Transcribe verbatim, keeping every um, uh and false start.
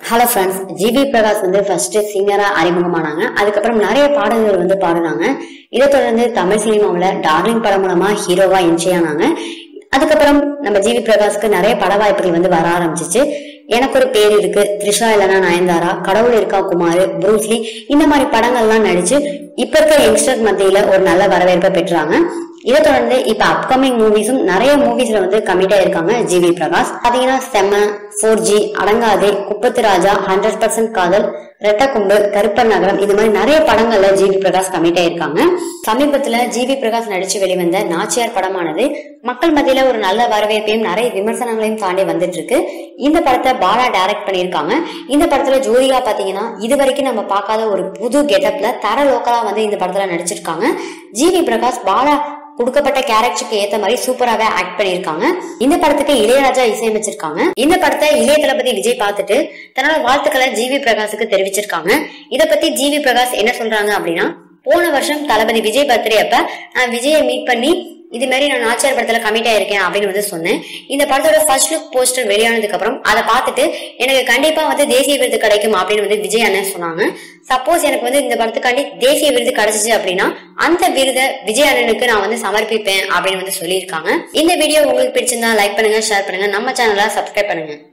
Hello friends, GV Prakash வந்து first சிங்கரா அறிமுகமானாங்க. அதுக்கப்புறம் நிறைய பாடல்கள் வந்து பாடுனாங்க. இதை தொடர்ந்து தமிழ் சினிமாவில் டார்லிங் படம் மூலமா ஹீரோவா என்ட்ரி ஆனாங்க. அதுக்கப்புறம் நம்ம ஜிவி பிரகாஷ்க்கு நிறைய பட வாய்ப்புகள் வந்து வர ஆரம்பிச்சிச்சு. எனக்கு ஒரு பேர் இருக்கு, த்ரிஷா இல்லனா நயன்தாரா, கடவுள் இருக்கா குமார், ப்ரூஸ்லி, இந்த மாதிரி படங்கள்லாம் நடிச்சு இப்ப இருக்க யங்ஸ்டர் மத்தியில ஒரு நல்ல வரவேற்பை பெற்றாங்க. இதை தொடர்ந்து இப்ப அப்கமிங் மூவிஸும் நிறைய மூவிஸ்ல வந்து கமிட் ஆயிருக்காங்க ஜிவி பிரகாஷ். பாத்தீங்கன்னா செம்ம, போர் ஜி, அடங்காதே, குப்பத்து ராஜா, ஹண்ட்ரட் பர்சன்ட் காதல், ரெட்டக்கும்பு, கருப்பர் நகரம், இது மாதிரி நிறைய படங்கள்ல ஜிவி பிரகாஷ் கமிட் ஆயிருக்காங்க. சமீபத்துல ஜிவி பிரகாஷ் நடிச்சு வெளிவந்த நாச்சியார் படமானது மக்கள் மத்தியில ஒரு நல்ல வரவேற்பையும் நிறைய விமர்சனங்களையும் தாண்டி வந்துட்டு இருக்கு. இந்த படத்தை பாலா டைரக்ட் பண்ணிருக்காங்க. இந்த படத்துல ஜோதிகா பாத்தீங்கன்னா இது வரைக்கும் நம்ம பார்க்காத ஒரு புது கெட்டப்ல தர லோக்கலா வந்து இந்த படத்துல நடிச்சிருக்காங்க. ஜிவி பிரகாஷ் பாலா கொடுக்கப்பட்ட கேரக்டருக்கு ஏத்த மாதிரி சூப்பராவே ஆக்ட் பண்ணிருக்காங்க. இந்த படத்துக்கு இளையராஜா இசையமைச்சிருக்காங்க. இந்த படத்தை இளைய தளபதி விஜய் பார்த்துட்டு தன்னோட வாழ்த்துக்களை ஜிவி பிரகாஷுக்கு தெரிவிச்சிருக்காங்க. இத பத்தி ஜிவி பிரகாஷ் என்ன சொல்றாங்க அப்படின்னா, போன வருஷம் தளபதி விஜய் பர்த்டே அப்ப நான் விஜயை மீட் பண்ணி இது மாதிரி நான் நாச்சியார் படத்துல கமிட் ஆயிருக்கேன் அப்படின்னு வந்து சொன்னேன். இந்த படத்தோட ஃபர்ஸ்ட் லுக் போஸ்டர் வெளியானதுக்கு அப்புறம் அதை பார்த்துட்டு எனக்கு கண்டிப்பா வந்து தேசிய விருது கிடைக்கும் அப்படின்னு வந்து விஜய் அண்ணன் சொன்னாங்க. சப்போஸ் எனக்கு வந்து இந்த படத்துக்காண்டி தேசிய விருது கிடைச்சிச்சு அப்படின்னா அந்த விருதை விஜய் அண்ணனுக்கு நான் வந்து சமர்ப்பிப்பேன் அப்படின்னு வந்து சொல்லியிருக்காங்க. இந்த வீடியோ உங்களுக்கு பிடிச்சிருந்தா லைக் பண்ணுங்க, ஷேர் பண்ணுங்க, நம்ம சேனலை சப்ஸ்கிரைப் பண்ணுங்க.